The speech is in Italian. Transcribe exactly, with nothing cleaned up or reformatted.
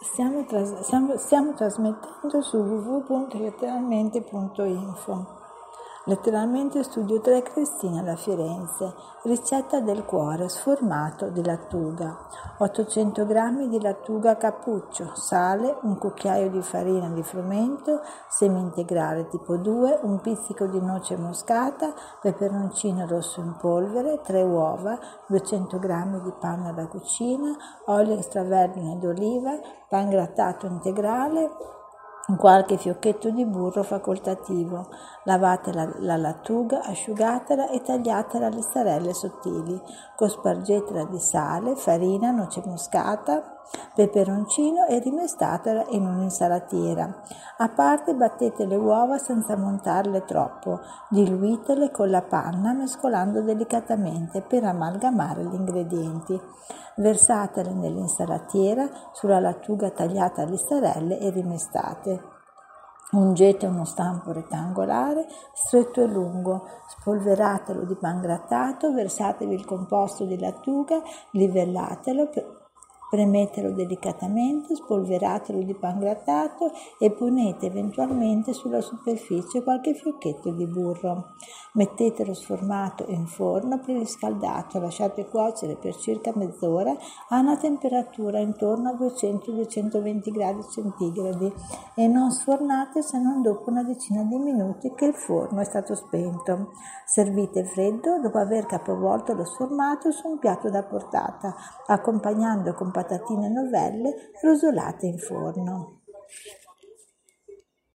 Stiamo, tras- stiamo, stiamo trasmettendo su w w w punto letteralmente punto info. Letteralmente Studio tre Cristina da Firenze. Ricetta del cuore sformato di lattuga. ottocento grammi di lattuga cappuccio, sale, un cucchiaio di farina di frumento, semi integrale tipo due, un pizzico di noce moscata, peperoncino rosso in polvere, tre uova, duecento grammi di panna da cucina, olio extravergine d'oliva, pan grattato integrale, qualche fiocchetto di burro facoltativo. Lavate la, la lattuga, asciugatela e tagliatela a listarelle sottili. Cospargetela di sale, farina, noce moscata, peperoncino e rimestatela in un'insalatiera. A parte battete le uova senza montarle troppo. Diluitele con la panna mescolando delicatamente per amalgamare gli ingredienti. Versatele nell'insalatiera sulla lattuga tagliata a listarelle e rimestate. Ungete uno stampo rettangolare, stretto e lungo, spolveratelo di pan grattato, versatevi il composto di lattuga, livellatelo, premetelo delicatamente, spolveratelo di pan grattato e ponete eventualmente sulla superficie qualche fiocchetto di burro. Mettetelo sformato in forno preriscaldato, lasciate cuocere per circa mezz'ora a una temperatura intorno a duecento duecentoventi gradi centigradi e non sfornate se non dopo una decina di minuti che il forno è stato spento. Servite freddo dopo aver capovolto lo sformato su un piatto da portata, accompagnando con patatine novelle rosolate in forno.